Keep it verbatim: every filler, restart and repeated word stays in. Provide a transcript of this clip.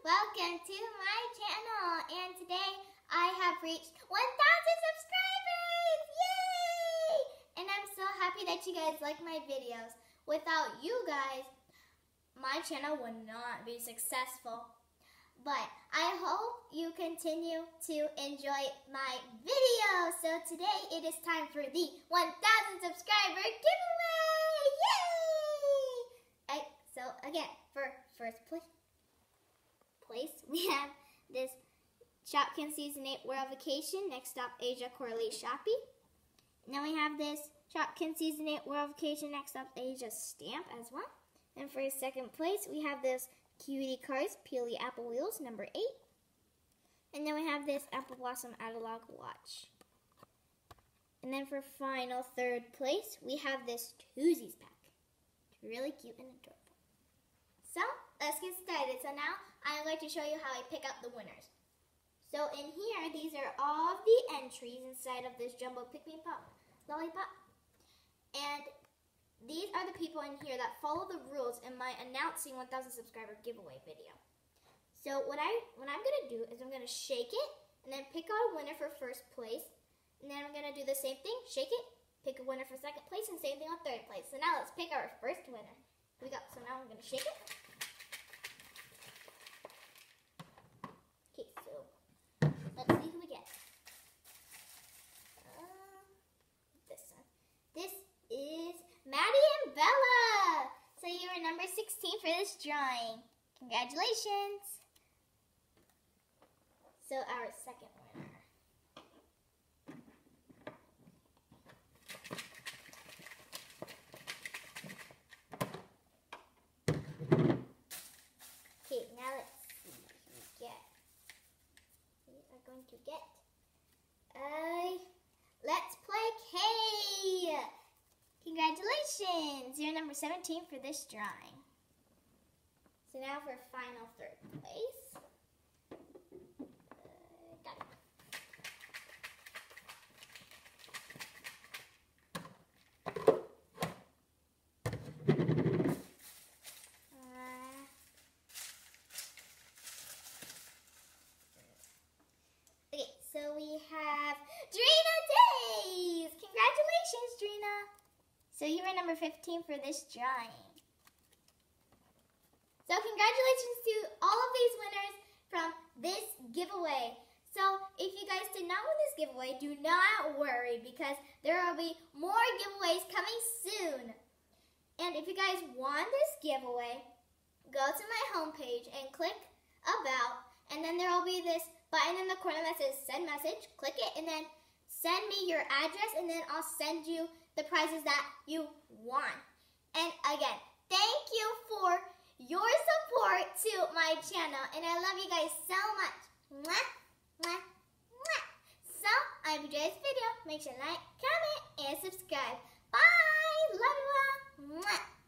welcome to my channel, and today I have reached one thousand subscribers! Yay! And I'm so happy that you guys like my videos. Without you guys, my channel would not be successful. But I hope you continue to enjoy my videos. So today it is time for the one thousand subscriber giveaway! Yay! I, so again, for first place, place we have this Shopkin Season eight World Vacation, Next Stop Asia Corley Shoppy. And then we have this Shopkin Season eight World Vacation, Next Stop Asia stamp as well. And for second place, we have this Cutie Cars Peely Apple Wheels, number eight. And then we have this Apple Blossom Analog Watch. And then for final third place, we have this Tuesdays pack. Really cute and adorable. So, let's get started. So now, I'm going to show you how I pick out the winners. So in here, these are all of the entries inside of this Jumbo Pick Me Pop Lollipop. And these are the people in here that follow the rules in my announcing one thousand subscriber giveaway video. So what, I, what I'm going to do is I'm going to shake it and then pick out a winner for first place. And then I'm going to do the same thing, shake it, pick a winner for second place, and same thing on third place. So now let's pick our first winner. Here we go. So now I'm going to shake it. Okay, so let's see who we get. Uh, this one. This is Maddie and Bella. So you are number sixteen for this drawing. Congratulations. So our second winner. Okay, now let's see who we get. We are going to get uh, Let's Play Kay. Congratulations! You're number seventeen for this drawing. So now for final third place. Uh, got it. Uh, okay, so we have Drina Days! Congratulations, Drina! So you were number fifteen for this drawing. So congratulations to all of these winners from this giveaway. So if you guys did not win this giveaway, do not worry because there will be more giveaways coming soon. And if you guys want this giveaway, go to my homepage and click About, and then there will be this button in the corner that says Send Message. Click it and then send me your address, and then I'll send you the prizes that you want. And again, thank you for your support to my channel, and I love you guys so much. Mwah, mwah, mwah. So, I hope you enjoyed this video. Make sure to like, comment, and subscribe. Bye! Love you all. Mwah.